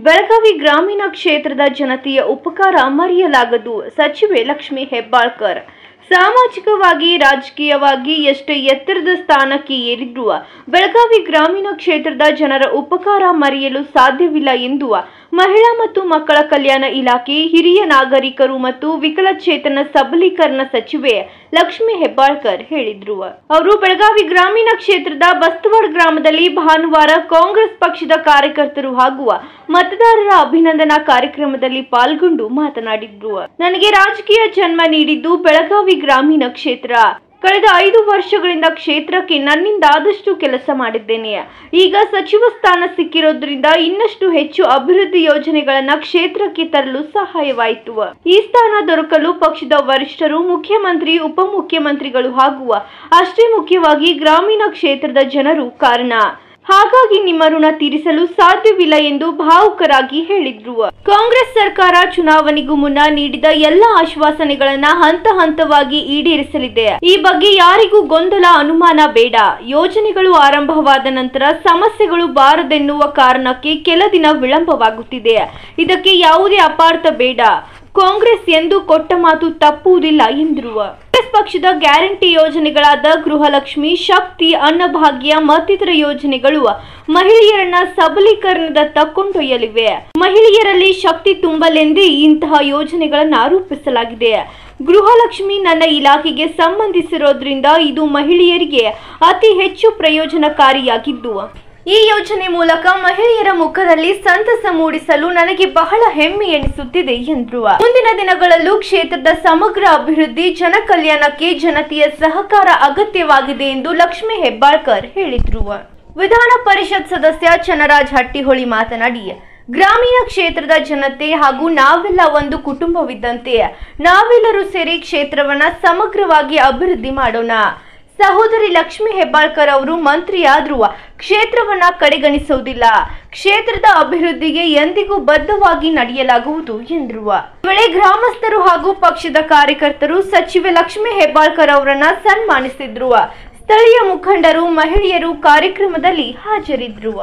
ಬೆಳಗಾವಿ ಗ್ರಾಮೀಣ ಕ್ಷೇತ್ರದ ಜನತೆಯ ಉಪಕಾರ ಮರೆಯಲಾಗದು. ಸಚಿವೆ ಲಕ್ಷ್ಮೀ ಹೆಬ್ಬಾಳ್ಕರ್ ಸಾಮಾಜಿಕವಾಗಿ ರಾಜಕೀಯವಾಗಿ ಎಷ್ಟೇ ಎತ್ತರದ ಸ್ಥಾನಕ್ಕೆ ಏರಿದ್ರೂ ಬೆಳಗಾವಿ ಗ್ರಾಮೀಣ ಕ್ಷೇತ್ರದ ಜನರ ಉಪಕಾರ ಮರೆಯಲು ಸಾಧ್ಯವಿಲ್ಲ ಎಂದು ಮಹಿಳಾ ಮತ್ತು ಮಕ್ಕಳ ಕಲ್ಯಾಣ ಇಲಾಖೆ ಹಿರಿಯ ನಾಗರಿಕರು ಮತ್ತು ವಿಕಲಚೇತನ ಸಬಲೀಕರಣ ಸಚಿವೆ ಲಕ್ಷ್ಮೀ ಹೆಬ್ಬಾಳ್ಕರ್ ಹೇಳಿದ್ರು. ಅವರು ಬೆಳಗಾವಿ ಗ್ರಾಮೀಣ ಕ್ಷೇತ್ರದ ಬಸ್ತವಾಡ ಗ್ರಾಮದಲ್ಲಿ ಭಾನುವಾರ ಕಾಂಗ್ರೆಸ್ ಪಕ್ಷದ ಕಾರ್ಯಕರ್ತರು ಹಾಗೂ ಮತದಾರರ ಅಭಿನಂದನಾ ಕಾರ್ಯಕ್ರಮದಲ್ಲಿ ಪಾಲ್ಗೊಂಡು ಮಾತನಾಡಿದ್ರು. ನನಗೆ ರಾಜಕೀಯ ಜನ್ಮ ನೀಡಿದ್ದು ಬೆಳಗಾವಿ ಗ್ರಾಮೀಣ ಕ್ಷೇತ್ರ. ಕಳೆದ 5 ವರ್ಷಗಳಿಂದ ಕ್ಷೇತ್ರಕ್ಕೆ ನನ್ನಿಂದ ಆದಷ್ಟು ಕೆಲಸ ಮಾಡಿದ್ದೇನೆ. ಈಗ ಸಚಿವ ಸ್ಥಾನ ಸಿಕ್ಕಿರೋದ್ರಿಂದ ಇನ್ನಷ್ಟು ಹೆಚ್ಚು ಅಭಿವೃದ್ಧಿ ಯೋಜನೆಗಳನ್ನ ಕ್ಷೇತ್ರಕ್ಕೆ ತರಲು ಸಹಾಯವಾಯಿತು. ಈ ಸ್ಥಾನ ದೊರಕಲು ಪಕ್ಷದ ವರಿಷ್ಠರು, ಮುಖ್ಯಮಂತ್ರಿ, ಉಪಮುಖ್ಯಮಂತ್ರಿಗಳು ಹಾಗೂ ಅಷ್ಟೇ ಮುಖ್ಯವಾಗಿ ಗ್ರಾಮೀಣ ಕ್ಷೇತ್ರದ ಜನರು ಕಾರಣ. ಹಾಗಾಗಿ ನಿಮ್ಮ ಋಣ ತೀರಿಸಲು ಸಾಧ್ಯವಿಲ್ಲ ಎಂದು ಭಾವುಕರಾಗಿ ಹೇಳಿದ್ರು. ಕಾಂಗ್ರೆಸ್ ಸರ್ಕಾರ ಚುನಾವಣೆಗೂ ಮುನ್ನ ನೀಡಿದ ಎಲ್ಲ ಆಶ್ವಾಸನೆಗಳನ್ನ ಹಂತ ಹಂತವಾಗಿ ಈಡೇರಿಸಲಿದೆ. ಈ ಬಗ್ಗೆ ಯಾರಿಗೂ ಗೊಂದಲ, ಅನುಮಾನ ಬೇಡ. ಯೋಜನೆಗಳು ಆರಂಭವಾದ ನಂತರ ಸಮಸ್ಯೆಗಳು ಬಾರದೆನ್ನುವ ಕಾರಣಕ್ಕೆ ಕೆಲ ದಿನ ವಿಳಂಬವಾಗುತ್ತಿದೆ. ಇದಕ್ಕೆ ಯಾವುದೇ ಅಪಾರ್ಥ ಬೇಡ. ಕಾಂಗ್ರೆಸ್ ಎಂದು ಕೊಟ್ಟ ಮಾತು ತಪ್ಪುವುದಿಲ್ಲ ಎಂದರು. ಕಾಂಗ್ರೆಸ್ ಪಕ್ಷದ ಗ್ಯಾರಂಟಿ ಯೋಜನೆಗಳಾದ ಗೃಹಲಕ್ಷ್ಮಿ, ಶಕ್ತಿ, ಅನ್ನಭಾಗ್ಯ ಮತ್ತಿತರ ಯೋಜನೆಗಳು ಮಹಿಳೆಯರನ್ನ ಸಬಲೀಕರಣದತ್ತ ಕೊಂಡೊಯ್ಯಲಿವೆ. ಮಹಿಳೆಯರಲ್ಲಿ ಶಕ್ತಿ ತುಂಬಲೆಂದೇ ಇಂತಹ ಯೋಜನೆಗಳನ್ನ ರೂಪಿಸಲಾಗಿದೆ. ಗೃಹಲಕ್ಷ್ಮಿ ನನ್ನ ಇಲಾಖೆಗೆ ಸಂಬಂಧಿಸಿರೋದ್ರಿಂದ ಇದು ಮಹಿಳೆಯರಿಗೆ ಅತಿ ಹೆಚ್ಚು ಪ್ರಯೋಜನಕಾರಿಯಾಗಿದ್ದು, ಈ ಯೋಜನೆ ಮೂಲಕ ಮಹಿಳೆಯರ ಮುಖದಲ್ಲಿ ಸಂತಸ ಮೂಡಿಸಲು ನನಗೆ ಬಹಳ ಹೆಮ್ಮೆ ಎನಿಸುತ್ತಿದೆ ಎಂದರು. ಮುಂದಿನ ದಿನಗಳಲ್ಲೂ ಕ್ಷೇತ್ರದ ಸಮಗ್ರ ಅಭಿವೃದ್ಧಿ, ಜನ ಕಲ್ಯಾಣಕ್ಕೆ ಜನತೆಯ ಸಹಕಾರ ಅಗತ್ಯವಾಗಿದೆ ಎಂದು ಲಕ್ಷ್ಮೀ ಹೆಬ್ಬಾಳ್ಕರ್ ಹೇಳಿದರು. ವಿಧಾನ ಪರಿಷತ್ ಸದಸ್ಯ ಚನ್ನರಾಜ್ ಹಟ್ಟಿಹೊಳಿ ಮಾತನಾಡಿ, ಗ್ರಾಮೀಣ ಕ್ಷೇತ್ರದ ಜನತೆ ಹಾಗೂ ನಾವೆಲ್ಲ ಒಂದು ಕುಟುಂಬವಿದ್ದಂತೆ. ನಾವೆಲ್ಲರೂ ಸೇರಿ ಕ್ಷೇತ್ರವನ್ನ ಸಮಗ್ರವಾಗಿ ಅಭಿವೃದ್ಧಿ ಮಾಡೋಣ. ಸಹೋದರಿ ಲಕ್ಷ್ಮೀ ಹೆಬ್ಬಾಳ್ಕರ್ ಅವರು ಮಂತ್ರಿಯಾದ್ರೂ ಕ್ಷೇತ್ರವನ್ನ ಕಡೆಗಣಿಸುವುದಿಲ್ಲ. ಕ್ಷೇತ್ರದ ಅಭಿವೃದ್ಧಿಗೆ ಎಂದಿಗೂ ಬದ್ಧವಾಗಿ ನಡೆಯಲಾಗುವುದು ಎಂದರು. ವೇಳೆ ಗ್ರಾಮಸ್ಥರು ಹಾಗೂ ಪಕ್ಷದ ಕಾರ್ಯಕರ್ತರು ಸಚಿವೆ ಲಕ್ಷ್ಮೀ ಹೆಬ್ಬಾಳ್ಕರ್ ಅವರನ್ನ ಸನ್ಮಾನಿಸಿದ್ರು. ಸ್ಥಳೀಯ ಮುಖಂಡರು, ಮಹಿಳೆಯರು ಕಾರ್ಯಕ್ರಮದಲ್ಲಿ ಹಾಜರಿದ್ದರು.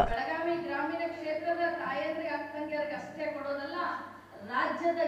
ರಾಜ್ಯದ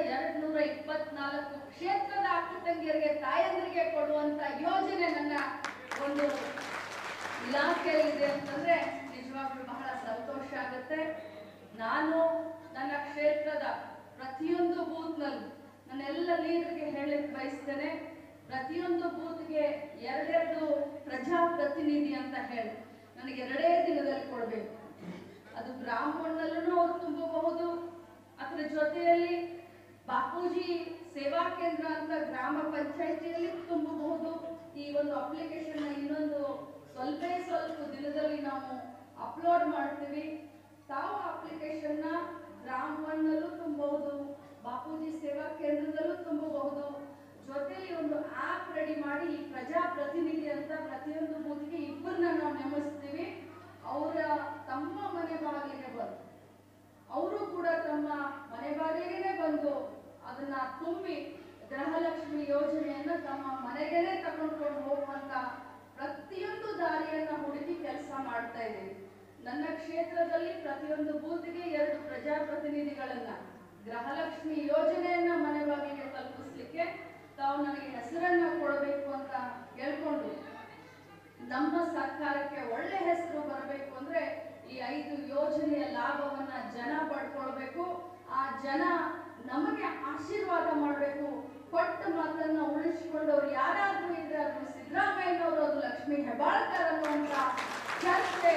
224 ಕ್ಷೇತ್ರದ ಅಕ್ಕ ತಂಗಿಯರಿಗೆ, ತಾಯಂದಿರಿಗೆ ಕೊಡುವಂತ ಯೋಜನೆ ನನ್ನ ಒಂದು ಇಲಾಖೆಯಲ್ಲಿದೆ ಅಂತಂದ್ರೆ ನಿಜವಾಗ್ಲೂ ಬಹಳ ಸಂತೋಷ ಆಗುತ್ತೆ. ನಾನು ನನ್ನ ಕ್ಷೇತ್ರದ ಪ್ರತಿಯೊಂದು ಬೂತ್ನಲ್ಲೂ ನನ್ನೆಲ್ಲ ಲೀಡರ್ಗೆ ಹೇಳಲಿಕ್ಕೆ ಬಯಸ್ತೇನೆ, ಪ್ರತಿಯೊಂದು ಬೂತ್ಗೆ 2 ಪ್ರಜಾಪ್ರತಿನಿಧಿ ಅಂತ ಹೇಳಿ ನನಗೆ 2 ದಿನದಲ್ಲಿ ಕೊಡಬೇಕು. ಅದು ಬ್ರಾಹ್ಮಣನಲ್ಲೂ ಅವರು ತುಂಬಬಹುದು, ಅದರ ಜೊತೆಯಲ್ಲಿ ಬಾಪೂಜಿ ಸೇವಾ ಕೇಂದ್ರ ಅಂತ ಗ್ರಾಮ ಪಂಚಾಯಿತಿಯಲ್ಲಿ ತುಂಬಬಹುದು. ಈ ಒಂದು ಅಪ್ಲಿಕೇಶನ್ ಇನ್ನೊಂದು ಸ್ವಲ್ಪ ದಿನದಲ್ಲಿ ನಾವು ಅಪ್ಲೋಡ್ ಮಾಡ್ತೀವಿ. ತಾವು ಅಪ್ಲಿಕೇಶನ್ ಗ್ರಾಮ 1ನಲ್ಲೂ ತುಂಬಬಹುದು, ಬಾಪೂಜಿ ಸೇವಾ ಕೇಂದ್ರದಲ್ಲೂ ತುಂಬಬಹುದು. ಜೊತೆಯಲ್ಲಿ ಒಂದು ಆಪ್ ರೆಡಿ ಮಾಡಿ ಪ್ರಜಾಪ್ರತಿನಿಧಿ ಅಂತ ಪ್ರತಿಯೊಂದು ಬೂತ್ಗೆ 2 ನಾವು ನೇಮಿಸ್ತೀವಿ. ಅವರ ತಮ್ಮ ಮನೆ ಬಾಗಿಲಿಗೆ ಬಂದು ಅವರು ಕೂಡ ತಮ್ಮ ಮನೆ ಬಾಗಿಲಿಗೆ ಬಂದು ಅದನ್ನ ತುಂಬಿ ಗೃಹಲಕ್ಷ್ಮಿ ಯೋಜನೆಯನ್ನ ತಮ್ಮ ಮನೆಗೇನೆ ತಗೊಂಡ್ಕೊಂಡು ಹೋಗುವಂತ ಪ್ರತಿಯೊಂದು ದಾರಿಯನ್ನ ಹುಡುಕಿ ಕೆಲಸ ಮಾಡ್ತಾ ಇದ್ದೀವಿ. ನನ್ನ ಕ್ಷೇತ್ರದಲ್ಲಿ ಪ್ರತಿಯೊಂದು ಬೂತ್ಗೆ 2 ಪ್ರಜಾಪ್ರತಿನಿಧಿಗಳನ್ನ ಗೃಹಲಕ್ಷ್ಮಿ ಯೋಜನೆಯನ್ನ ಮನೆ ಬಾಗಿಲಿಗೆ ತಲುಪಿಸ್ಲಿಕ್ಕೆ ತಾವು ನನಗೆ ಹೆಸರನ್ನ ಕೊಡಬೇಕು ಅಂತ ಕೇಳ್ಕೊಂಡು, ನಮ್ಮ ಸರ್ಕಾರಕ್ಕೆ ಒಳ್ಳೆ ಹೆಸರು ಬರಬೇಕು ಅಂದ್ರೆ ಈ 5 ಯೋಜನೆಯ ಲಾಭವನ್ನ ಜನ ಪಡ್ಕೊಳ್ಬೇಕು. ಆ ಜನ ನಮಗೆ ಆಶೀರ್ವಾದ ಮಾಡಬೇಕು. ಕೊಟ್ಟ ಮಾತನ್ನ ಉಳಿಸಿಕೊಂಡವ್ರು ಯಾರಾದ್ರೂ ಇದ್ರೆ ಅದು ಸಿದ್ದರಾಮಯ್ಯನವರು, ಅದು ಲಕ್ಷ್ಮೀ ಹೆಬ್ಬಾಳ್ಕರ್ ಅನ್ನುವಂತ ಚರ್ಚೆ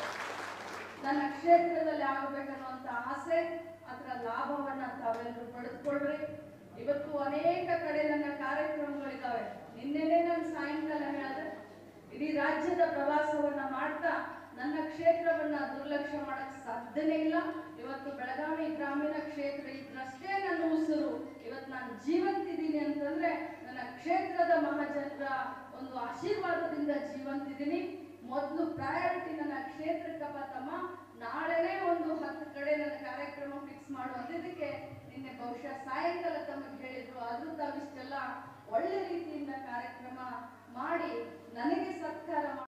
ನನ್ನ ಕ್ಷೇತ್ರದಲ್ಲಿ ಆಗಬೇಕನ್ನುವಂತ ಆಸೆ, ಅದರ ಲಾಭವನ್ನ ತಾವೆಲ್ಲರೂ ಪಡೆದುಕೊಳ್ಳ್ರಿ. ಇವತ್ತು ಅನೇಕ ಕಡೆ ನನ್ನ ಕಾರ್ಯಕ್ರಮಗಳಿದ್ದಾವೆ. ನಿನ್ನೆನೇ ನಾನು ಸಾಯಂಕಾಲ ಹೇಳಿದೆ, ಇಡೀ ರಾಜ್ಯದ ಪ್ರವಾಸವನ್ನ ಮಾಡ್ತಾ ನನ್ನ ಕ್ಷೇತ್ರವನ್ನ ದುರ್ಲಕ್ಷ್ಯ ಮಾಡಕ್ ಸಾಧ್ಯನೇ ಇಲ್ಲ. ಇವತ್ತು ಬೆಳಗಾವಿ ಗ್ರಾಮೀಣ ಕ್ಷೇತ್ರ ಇದ್ರಷ್ಟೇ ನನ್ನ ಉಸಿರು. ಇವತ್ತು ನಾನು ಜೀವಂತಿದ್ದೀನಿ ಅಂತಂದ್ರೆ ನನ್ನ ಕ್ಷೇತ್ರದ ಮಹಾಜನರ ಒಂದು ಆಶೀರ್ವಾದದಿಂದ ಜೀವಂತಿದ್ದೀನಿ. ಮೊದಲು ಪ್ರಯಾರಿಟಿ ನನ್ನ ಕ್ಷೇತ್ರಕ್ಕಪ್ಪ ತಮ್ಮ. ನಾಳೆನೇ ಒಂದು 10 ಕಡೆ ನನ್ನ ಕಾರ್ಯಕ್ರಮ ಫಿಕ್ಸ್ ಮಾಡುವಂತಿದ್ದಕ್ಕೆ ನಿನ್ನೆ ಬಹುಶಃ ಸಾಯಂಕಾಲ ತಮಗೆ ಹೇಳಿದ್ರು. ಆದ್ರೂ ತಾವಿಷ್ಟೆಲ್ಲ ಒಳ್ಳೆ ರೀತಿಯಿಂದ ಕಾರ್ಯಕ್ರಮ ಮಾಡಿ ನನಗೆ ಸತ್ಕಾರ